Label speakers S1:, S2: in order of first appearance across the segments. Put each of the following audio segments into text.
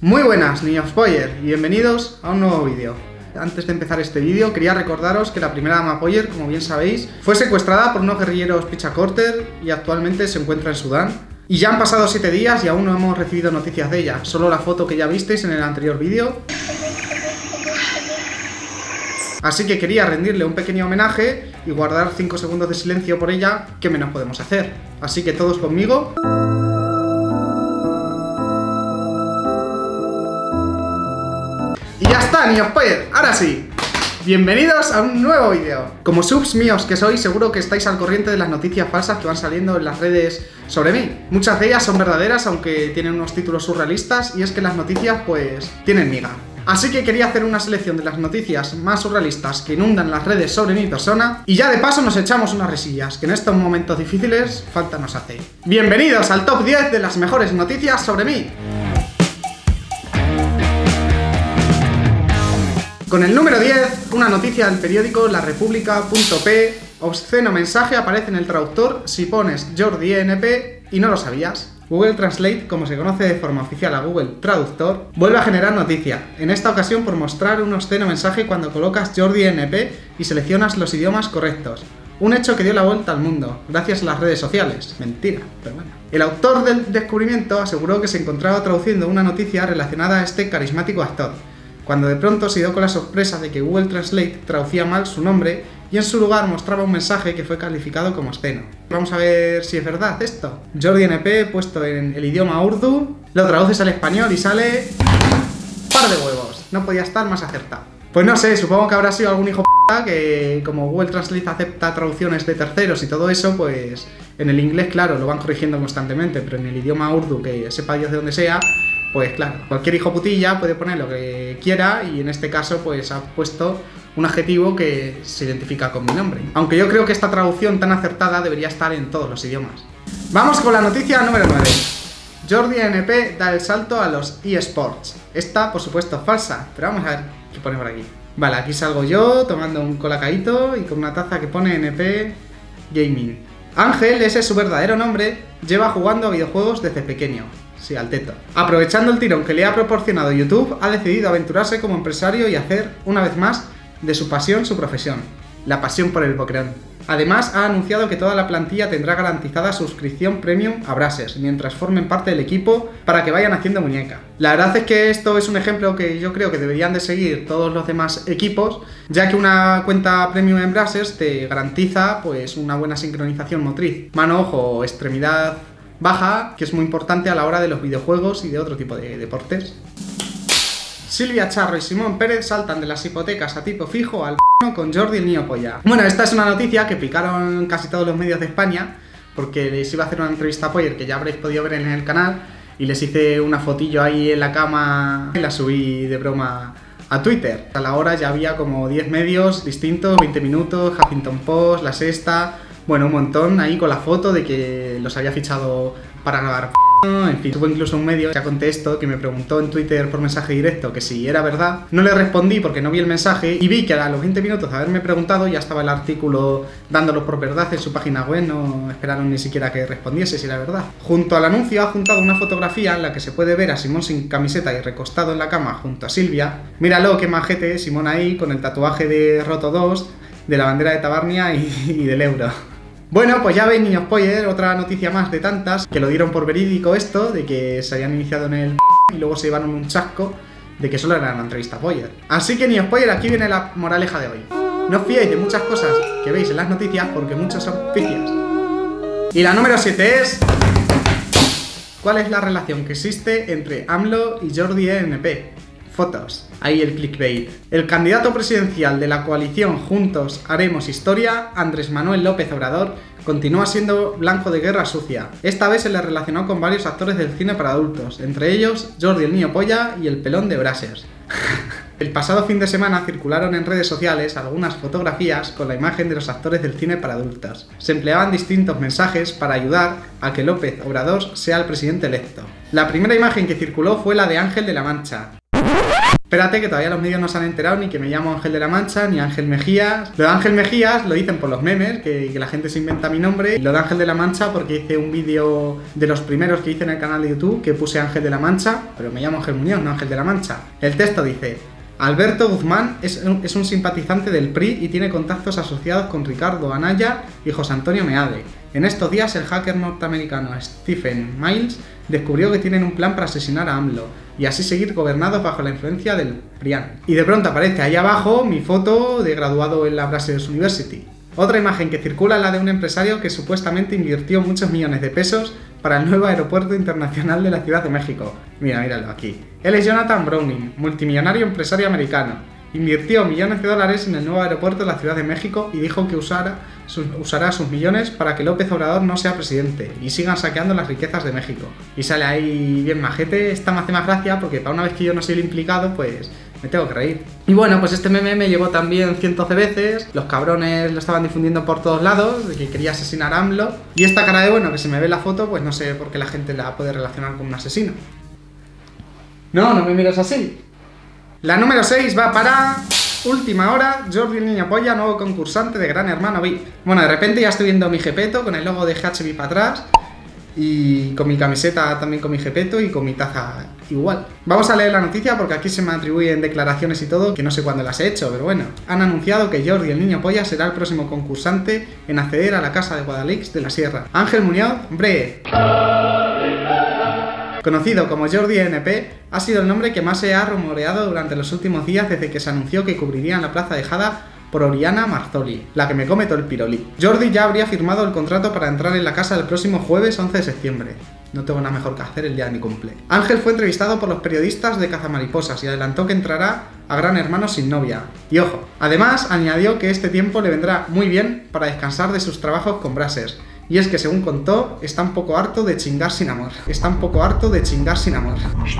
S1: Muy buenas, niños Poyer, y bienvenidos a un nuevo vídeo. Antes de empezar este vídeo, quería recordaros que la primera dama Poyer, como bien sabéis, fue secuestrada por unos guerrilleros Pichacorter y actualmente se encuentra en Sudán. Y ya han pasado 7 días y aún no hemos recibido noticias de ella, solo la foto que ya visteis en el anterior vídeo. Así que quería rendirle un pequeño homenaje y guardar 5 segundos de silencio por ella, ¿qué menos podemos hacer? Así que todos conmigo. Y ya está, niños Poyer, ahora sí. Bienvenidos a un nuevo vídeo. Como subs míos que sois, seguro que estáis al corriente de las noticias falsas que van saliendo en las redes sobre mí. Muchas de ellas son verdaderas, aunque tienen unos títulos surrealistas, y es que las noticias, pues, tienen miga. Así que quería hacer una selección de las noticias más surrealistas que inundan las redes sobre mi persona, y ya de paso nos echamos unas risillas, que en estos momentos difíciles falta nos hace. Bienvenidos al top 10 de las mejores noticias sobre mí. Con el número 10, una noticia del periódico larepublica.p. Obsceno mensaje aparece en el traductor si pones Jordi ENP y no lo sabías. Google Translate, como se conoce de forma oficial a Google Traductor, vuelve a generar noticia, en esta ocasión por mostrar un obsceno mensaje cuando colocas Jordi ENP y seleccionas los idiomas correctos. Un hecho que dio la vuelta al mundo, gracias a las redes sociales. Mentira, pero bueno. El autor del descubrimiento aseguró que se encontraba traduciendo una noticia relacionada a este carismático actor, cuando de pronto se dio con la sorpresa de que Google Translate traducía mal su nombre y en su lugar mostraba un mensaje que fue calificado como obsceno. Vamos a ver si es verdad esto. Jordi ENP, puesto en el idioma urdu, lo traduces al español y sale... ¡par de huevos! No podía estar más acertado. Pues no sé, supongo que habrá sido algún hijo p*** que, como Google Translate acepta traducciones de terceros y todo eso, pues en el inglés, claro, lo van corrigiendo constantemente, pero en el idioma urdu, que sepa Dios de dónde sea, pues claro, cualquier hijo putilla puede poner lo que quiera y en este caso pues ha puesto un adjetivo que se identifica con mi nombre. Aunque yo creo que esta traducción tan acertada debería estar en todos los idiomas. Vamos con la noticia número 9. Jordi ENP da el salto a los eSports. Esta, por supuesto, es falsa, pero vamos a ver qué pone por aquí. Vale, aquí salgo yo tomando un colacadito y con una taza que pone ENP Gaming. Ángel, ese es su verdadero nombre, lleva jugando a videojuegos desde pequeño. Sí, al teto. Aprovechando el tirón que le ha proporcionado YouTube, ha decidido aventurarse como empresario y hacer, una vez más, de su pasión su profesión. La pasión por el Pokémon. Además, ha anunciado que toda la plantilla tendrá garantizada suscripción premium a Brazzers, mientras formen parte del equipo para que vayan haciendo muñeca. La verdad es que esto es un ejemplo que yo creo que deberían de seguir todos los demás equipos, ya que una cuenta premium en Brazzers te garantiza pues una buena sincronización motriz. Mano, ojo, extremidad baja, que es muy importante a la hora de los videojuegos y de otro tipo de deportes. Silvia Charro y Simón Pérez saltan de las hipotecas a tipo fijo al con Jordi el niño polla. Bueno, esta es una noticia que picaron casi todos los medios de España, porque les iba a hacer una entrevista a Poyer que ya habréis podido ver en el canal, y les hice una fotillo ahí en la cama y la subí de broma a Twitter. A la hora ya había como 10 medios distintos, 20 minutos, Huffington Post, La Sexta, bueno, un montón ahí con la foto de que los había fichado para grabar. En fin, hubo incluso un medio, ya conté esto, que me preguntó en Twitter por mensaje directo que si era verdad. No le respondí porque no vi el mensaje y vi que a los 20 minutos de haberme preguntado ya estaba el artículo dándolo por verdad en su página web. No esperaron ni siquiera que respondiese si era verdad. Junto al anuncio ha juntado una fotografía en la que se puede ver a Simón sin camiseta y recostado en la cama junto a Silvia. Míralo, qué majete, Simón ahí con el tatuaje de Roto 2, de la bandera de Tabarnia y del euro. Bueno, pues ya veis, niños Poyer, otra noticia más de tantas, que lo dieron por verídico esto, de que se habían iniciado en el y luego se llevaron un chasco de que solo era una entrevista Poyer. Así que, niños Poyer, aquí viene la moraleja de hoy. No os fiéis de muchas cosas que veis en las noticias porque muchas son ficticias. Y la número 7 es... ¿cuál es la relación que existe entre AMLO y Jordi ENP? Fotos. Ahí el clickbait. El candidato presidencial de la coalición Juntos Haremos Historia, Andrés Manuel López Obrador, continúa siendo blanco de guerra sucia. Esta vez se le relacionó con varios actores del cine para adultos, entre ellos Jordi el niño polla y el pelón de Brazzers. El pasado fin de semana circularon en redes sociales algunas fotografías con la imagen de los actores del cine para adultos. Se empleaban distintos mensajes para ayudar a que López Obrador sea el presidente electo. La primera imagen que circuló fue la de Ángel de la Mancha. Espérate que todavía los medios no se han enterado ni que me llamo Ángel de la Mancha, ni Ángel Mejías. Lo de Ángel Mejías lo dicen por los memes, que la gente se inventa mi nombre. Y lo de Ángel de la Mancha porque hice un vídeo de los primeros que hice en el canal de YouTube, que puse Ángel de la Mancha, pero me llamo Ángel Muñoz, no Ángel de la Mancha. El texto dice: Alberto Guzmán es un simpatizante del PRI y tiene contactos asociados con Ricardo Anaya y José Antonio Meade. En estos días el hacker norteamericano Stephen Miles descubrió que tienen un plan para asesinar a AMLO y así seguir gobernados bajo la influencia del PRIAN. Y de pronto aparece ahí abajo mi foto de graduado en la Brussels University. Otra imagen que circula es la de un empresario que supuestamente invirtió muchos millones de pesos para el nuevo aeropuerto internacional de la Ciudad de México. Míralo aquí. Él es Jonathan Browning, multimillonario empresario americano. Invirtió millones de dólares en el nuevo aeropuerto de la Ciudad de México y dijo que usará sus millones para que López Obrador no sea presidente y sigan saqueando las riquezas de México. Y sale ahí bien majete. Esta me hace más gracia porque para una vez que yo no soy el implicado, pues me tengo que reír. Y bueno, pues este meme me llegó también cientos de veces. Los cabrones lo estaban difundiendo por todos lados, de que quería asesinar a AMLO. Y esta cara de bueno que se me ve en la foto, pues no sé por qué la gente la puede relacionar con un asesino. No me mires así. La número 6 va para última hora. Jordi el Niño Polla, nuevo concursante de Gran Hermano VIP. Bueno, de repente ya estoy viendo mi Gepeto con el logo de GHVIP para atrás. Y con mi camiseta también con mi Gepeto y con mi taza igual. Vamos a leer la noticia porque aquí se me atribuyen declaraciones y todo que no sé cuándo las he hecho, pero bueno. Han anunciado que Jordi el Niño Polla será el próximo concursante en acceder a la Casa de Guadalix de la Sierra. Ángel Muñoz, hombre, conocido como Jordi NP, ha sido el nombre que más se ha rumoreado durante los últimos días desde que se anunció que cubriría en la plaza de Jada por Oriana Marzoli, la que me come todo el pirolí. Jordi ya habría firmado el contrato para entrar en la casa el próximo jueves 11 de septiembre. No tengo nada mejor que hacer el día de mi cumple. Ángel fue entrevistado por los periodistas de Cazamariposas y adelantó que entrará a Gran Hermano sin novia. Y ojo, además añadió que este tiempo le vendrá muy bien para descansar de sus trabajos con Brazzers. Y es que, según contó, está un poco harto de chingar sin amor. Está un poco harto de chingar sin amor.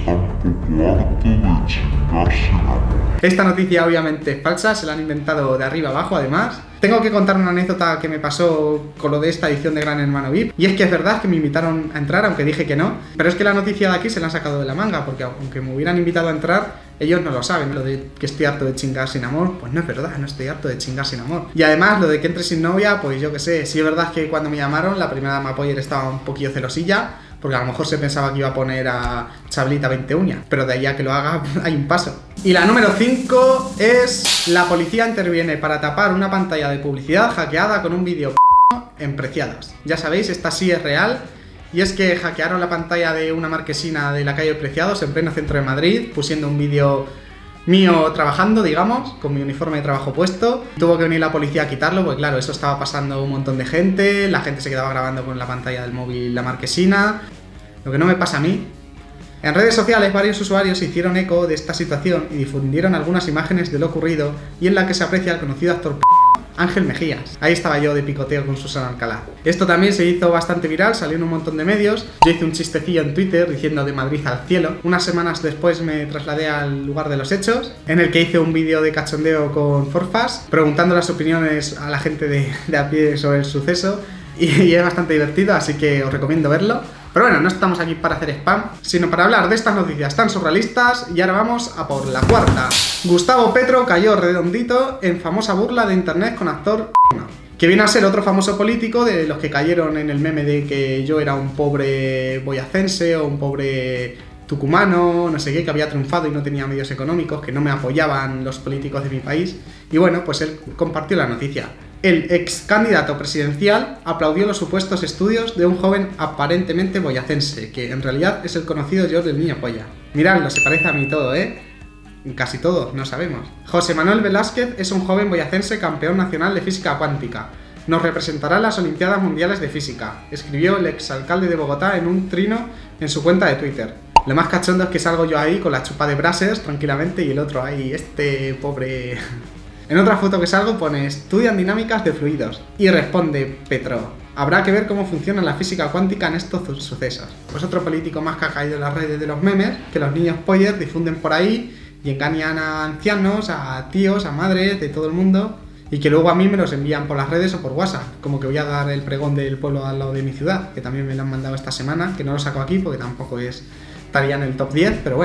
S1: Esta noticia obviamente es falsa, se la han inventado de arriba abajo además. Tengo que contar una anécdota que me pasó con lo de esta edición de Gran Hermano VIP. Y es que es verdad que me invitaron a entrar, aunque dije que no. Pero es que la noticia de aquí se la han sacado de la manga, porque aunque me hubieran invitado a entrar, ellos no lo saben. Lo de que estoy harto de chingar sin amor, pues no es verdad, no estoy harto de chingar sin amor. Y además, lo de que entre sin novia, pues yo qué sé. Sí es verdad que cuando me llamaron, la primera dama Poller estaba un poquillo celosilla, porque a lo mejor se pensaba que iba a poner a Chablita 20 uñas, pero de ahí a que lo haga hay un paso. Y la número 5 es: la policía interviene para tapar una pantalla de publicidad hackeada con un vídeo en Preciados. Ya sabéis, esta sí es real. Y es que hackearon la pantalla de una marquesina de la calle Preciados en pleno centro de Madrid, pusiendo un vídeo mío trabajando, digamos, con mi uniforme de trabajo puesto. Tuvo que venir la policía a quitarlo, porque claro, eso estaba pasando un montón de gente, la gente se quedaba grabando con la pantalla del móvil la marquesina. Lo que no me pasa a mí. En redes sociales varios usuarios se hicieron eco de esta situación y difundieron algunas imágenes de lo ocurrido y en la que se aprecia al conocido actor Ángel Mejías. Ahí estaba yo de picoteo con Susana Alcalá. Esto también se hizo bastante viral, salió en un montón de medios. Yo hice un chistecillo en Twitter diciendo de Madrid al cielo. Unas semanas después me trasladé al lugar de los hechos, en el que hice un vídeo de cachondeo con Forfas, preguntando las opiniones a la gente de a pie sobre el suceso. Y es bastante divertido, así que os recomiendo verlo. Pero bueno, no estamos aquí para hacer spam, sino para hablar de estas noticias tan surrealistas. Y ahora vamos a por la cuarta. Gustavo Petro cayó redondito en famosa burla de internet con actor que viene a ser otro famoso político de los que cayeron en el meme de que yo era un pobre boyacense o un pobre tucumano, no sé qué, que había triunfado y no tenía medios económicos, que no me apoyaban los políticos de mi país. Y bueno, pues él compartió la noticia. El ex candidato presidencial aplaudió los supuestos estudios de un joven aparentemente boyacense, que en realidad es el conocido Jordi el Niño Polla. Miradlo, se parece a mí todo, ¿eh? Casi todo, no sabemos. José Manuel Velázquez es un joven boyacense campeón nacional de física cuántica. Nos representará en las Olimpiadas Mundiales de Física, escribió el exalcalde de Bogotá en un trino en su cuenta de Twitter. Lo más cachondo es que salgo yo ahí con la chupa de Brazzers tranquilamente y el otro ahí, este pobre... En otra foto que salgo pone: estudian dinámicas de fluidos. Y responde Petro: habrá que ver cómo funciona la física cuántica en estos sucesos. Pues otro político más que ha caído en las redes de los memes, que los niños Poller difunden por ahí y engañan a ancianos, a tíos, a madres, de todo el mundo, y que luego a mí me los envían por las redes o por WhatsApp, como que voy a dar el pregón del pueblo al lado de mi ciudad, que también me lo han mandado esta semana, que no lo saco aquí porque tampoco estaría en el top 10, pero bueno.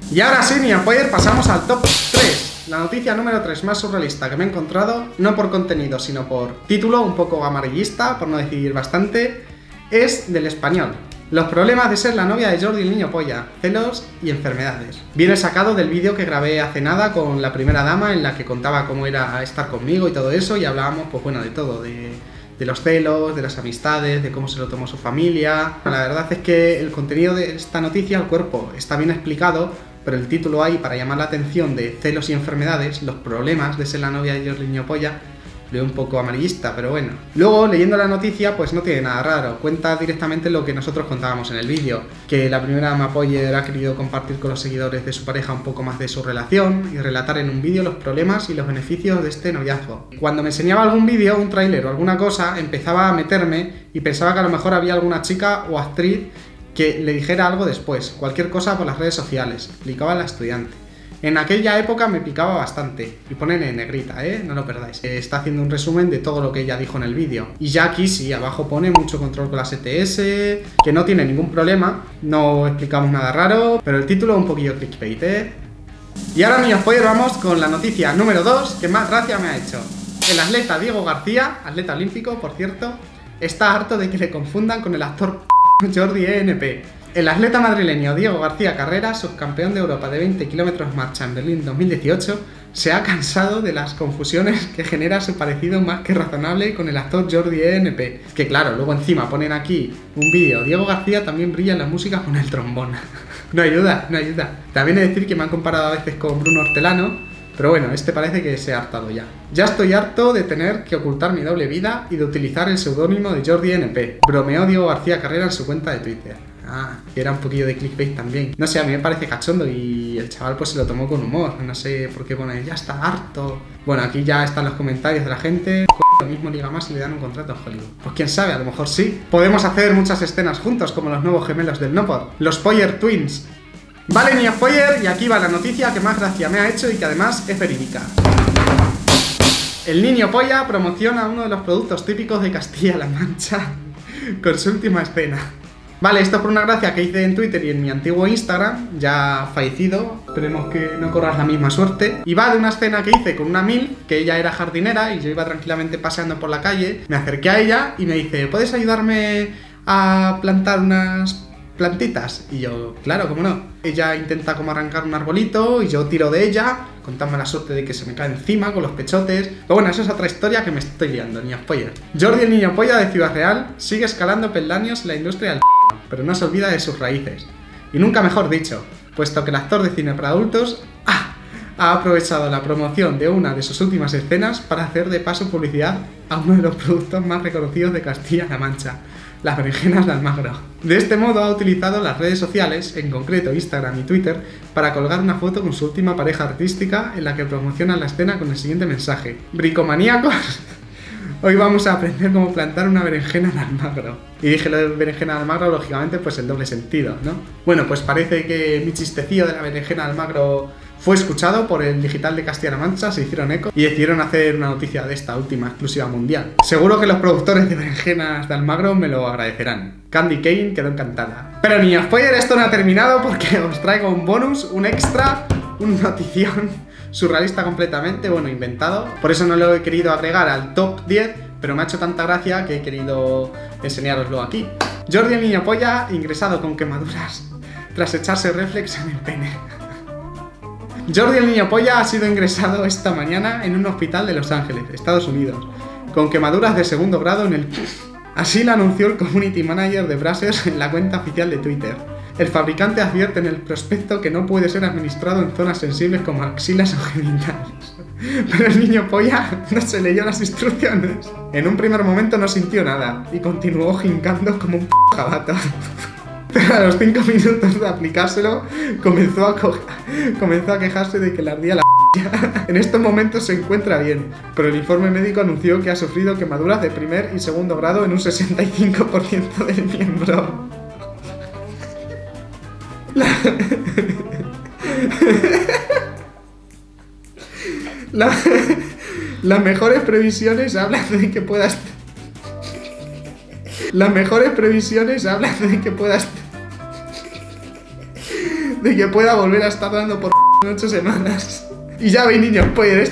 S1: Y ahora sí, mi apoyer, pasamos al top 3. La noticia número 3 más surrealista que me he encontrado, no por contenido, sino por título, un poco amarillista, por no decir bastante, es del Español. Los problemas de ser la novia de Jordi el niño polla, celos y enfermedades. Viene sacado del vídeo que grabé hace nada con la primera dama, en la que contaba cómo era estar conmigo y todo eso, y hablábamos, pues bueno, de todo, de los celos, de las amistades, de cómo se lo tomó su familia. La verdad es que el contenido de esta noticia, el cuerpo, está bien explicado, pero el título ahí, para llamar la atención de celos y enfermedades, los problemas de ser la novia de Jordi el niño polla, veo un poco amarillista, pero bueno. Luego, leyendo la noticia, pues no tiene nada raro. Cuenta directamente lo que nosotros contábamos en el vídeo. Que la primera dama apoyer ha querido compartir con los seguidores de su pareja un poco más de su relación y relatar en un vídeo los problemas y los beneficios de este noviazgo. Cuando me enseñaba algún vídeo, un tráiler o alguna cosa, empezaba a meterme y pensaba que a lo mejor había alguna chica o actriz que le dijera algo después. Cualquier cosa por las redes sociales, explicaba la estudiante. En aquella época me picaba bastante, y ponen en negrita, no lo perdáis. Está haciendo un resumen de todo lo que ella dijo en el vídeo. Y ya aquí sí, abajo pone mucho control con las ETS, que no tiene ningún problema, no explicamos nada raro, pero el título un poquillo clickbait, Y ahora, niños, pues vamos con la noticia número 2, que más gracia me ha hecho. El atleta Diego García, atleta olímpico, por cierto, está harto de que le confundan con el actor Jordi ENP. El atleta madrileño Diego García Carreras, subcampeón de Europa de 20 km marcha en Berlín 2018, se ha cansado de las confusiones que genera su parecido más que razonable con el actor Jordi ENP. Que claro, luego encima ponen aquí un vídeo. Diego García también brilla en la música con el trombón. No ayuda, no ayuda. También he de decir que me han comparado a veces con Bruno Hortelano, pero bueno, este parece que se ha hartado ya. Ya estoy harto de tener que ocultar mi doble vida y de utilizar el seudónimo de Jordi ENP. Bromeó Diego García Carrera en su cuenta de Twitter. Ah, que era un poquillo de clickbait también. No sé, a mí me parece cachondo y el chaval pues se lo tomó con humor. No sé por qué pone, ya está harto. Bueno, aquí ya están los comentarios de la gente. Lo mismo liga más y le dan un contrato a Hollywood. Pues quién sabe, a lo mejor sí. Podemos hacer muchas escenas juntos, como los nuevos gemelos del Nopod, los Poyer Twins. Vale, niños Poyer, y aquí va la noticia que más gracia me ha hecho y que además es verídica. El niño polla promociona uno de los productos típicos de Castilla-La Mancha con su última escena. Vale, esto por una gracia que hice en Twitter y en mi antiguo Instagram, ya fallecido, esperemos que no corras la misma suerte. Y va de una escena que hice con una MILF, que ella era jardinera y yo iba tranquilamente paseando por la calle. Me acerqué a ella y me dice, ¿puedes ayudarme a plantar unas plantitas? Y yo, claro, cómo no. Ella intenta como arrancar un arbolito y yo tiro de ella, contadme la suerte de que se me cae encima con los pechotes. Pero bueno, eso es otra historia que me estoy liando, niños polla. Jordi el niño polla de Ciudad Real sigue escalando peldaños en la industria del pero no se olvida de sus raíces. Y nunca mejor dicho, puesto que el actor de cine para adultos ha aprovechado la promoción de una de sus últimas escenas para hacer de paso publicidad a uno de los productos más reconocidos de Castilla-La Mancha, las berenjenas de Almagro. De este modo ha utilizado las redes sociales, en concreto Instagram y Twitter, para colgar una foto con su última pareja artística en la que promociona la escena con el siguiente mensaje: bricomaníacos, hoy vamos a aprender cómo plantar una berenjena de Almagro. Y dije lo de berenjena de Almagro, lógicamente, pues el doble sentido, ¿no? Bueno, pues parece que mi chistecillo de la berenjena de Almagro fue escuchado por el digital de Castilla-La Mancha, se hicieron eco y decidieron hacer una noticia de esta última exclusiva mundial. Seguro que los productores de berenjenas de Almagro me lo agradecerán. Candy Kane quedó encantada. Pero niños, spoiler, esto no ha terminado porque os traigo un bonus, un extra, una notición surrealista completamente, bueno, inventado. Por eso no lo he querido agregar al top 10, pero me ha hecho tanta gracia que he querido enseñároslo aquí. Jordi el niño polla ingresado con quemaduras tras echarse reflex en el pene. Jordi el niño polla ha sido ingresado esta mañana en un hospital de Los Ángeles, Estados Unidos, con quemaduras de segundo grado en el... Así lo anunció el community manager de Brazzers en la cuenta oficial de Twitter. El fabricante advierte en el prospecto que no puede ser administrado en zonas sensibles como axilas o genitales. Pero el niño polla no se leyó las instrucciones. En un primer momento no sintió nada y continuó jincando como un jabato. Pero a los 5 minutos de aplicárselo comenzó a quejarse de que le ardía la p***. En estos momentos se encuentra bien, pero el informe médico anunció que ha sufrido quemaduras de primer y segundo grado en un 65% del miembro. Las mejores previsiones hablan de que puedas... Las mejores previsiones hablan de que puedas... de que pueda volver a estar dando por en 8 semanas. Y ya veis, niños, spoiler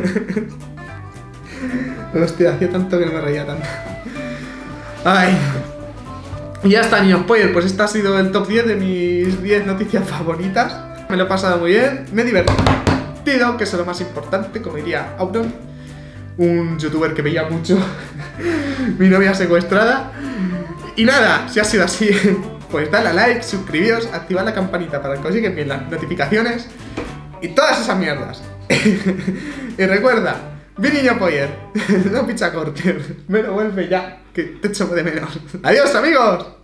S1: Hostia, hacía tanto que no me reía tanto. Ay. Y ya está, niños, pues este ha sido el top 10 de mis 10 noticias favoritas. Me lo he pasado muy bien, me he divertido, que es lo más importante, como diría Auron, un youtuber que veía mucho. Mi novia secuestrada. Y nada, si ha sido así, pues dale a like, suscribíos, activad la campanita para que os lleguen bien las notificaciones y todas esas mierdas. Y recuerda, mi niño Poyer, no picha corte, me lo vuelve ya, que te echo de menos. ¡Adiós, amigos!